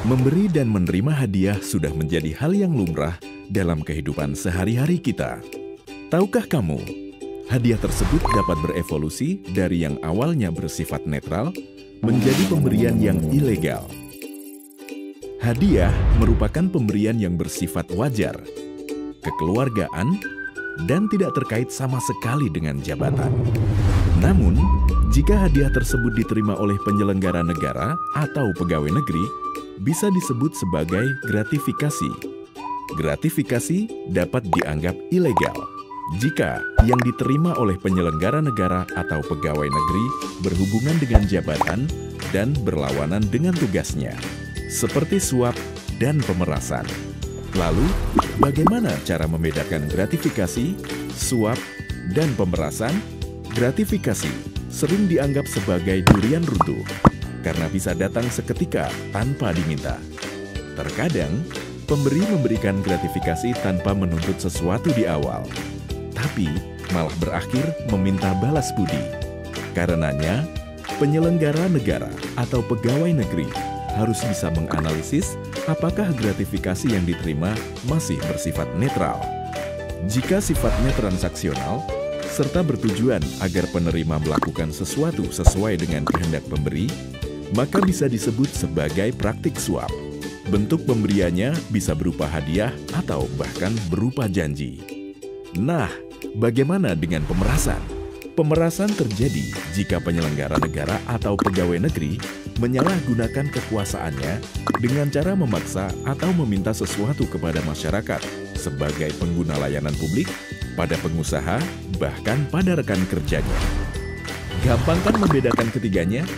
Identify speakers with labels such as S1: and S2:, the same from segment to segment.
S1: Memberi dan menerima hadiah sudah menjadi hal yang lumrah dalam kehidupan sehari-hari kita. Tahukah kamu, hadiah tersebut dapat berevolusi dari yang awalnya bersifat netral menjadi pemberian yang ilegal. Hadiah merupakan pemberian yang bersifat wajar, kekeluargaan, dan tidak terkait sama sekali dengan jabatan. Namun, jika hadiah tersebut diterima oleh penyelenggara negara atau pegawai negeri, bisa disebut sebagai gratifikasi. Gratifikasi dapat dianggap ilegal jika yang diterima oleh penyelenggara negara atau pegawai negeri berhubungan dengan jabatan dan berlawanan dengan tugasnya, seperti suap dan pemerasan. Lalu, bagaimana cara membedakan gratifikasi, suap, dan pemerasan? Gratifikasi sering dianggap sebagai durian runtuh karena bisa datang seketika tanpa diminta. Terkadang, pemberi memberikan gratifikasi tanpa menuntut sesuatu di awal, tapi malah berakhir meminta balas budi. Karenanya, penyelenggara negara atau pegawai negeri harus bisa menganalisis apakah gratifikasi yang diterima masih bersifat netral. Jika sifatnya transaksional, serta bertujuan agar penerima melakukan sesuatu sesuai dengan kehendak pemberi, maka bisa disebut sebagai praktik suap. Bentuk pemberiannya bisa berupa hadiah atau bahkan berupa janji. Nah, bagaimana dengan pemerasan? Pemerasan terjadi jika penyelenggara negara atau pegawai negeri menyalahgunakan kekuasaannya dengan cara memaksa atau meminta sesuatu kepada masyarakat sebagai pengguna layanan publik, pada pengusaha, bahkan pada rekan kerjanya. Gampang kan membedakan ketiganya?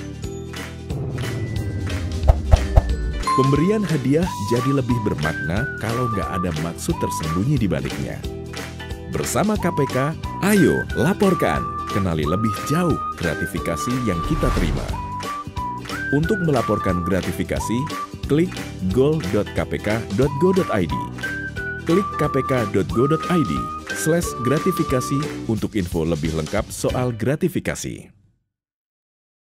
S1: Pemberian hadiah jadi lebih bermakna kalau nggak ada maksud tersembunyi di baliknya. Bersama KPK, ayo laporkan, kenali lebih jauh gratifikasi yang kita terima. Untuk melaporkan gratifikasi, klik goal.kpk.go.id. Klik kpk.go.id/gratifikasi untuk info lebih lengkap soal gratifikasi.